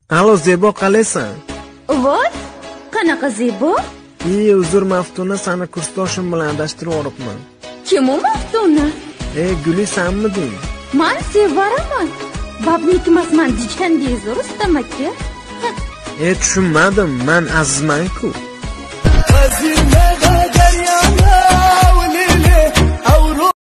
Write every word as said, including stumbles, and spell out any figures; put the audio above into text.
Alo Zebo, qalaysan? Voy, qanaqa Zebo? Ey, uzr Maftuna, seni kursdoshim bilan adashtirib yoribman. Kim u Maftuna? Ey, Guli sanmiding? Men sevaraman. Babniki emasman degandingiz, Rustam aka. Ey, tushunmadim, men Azizman-ku. Azizman deryana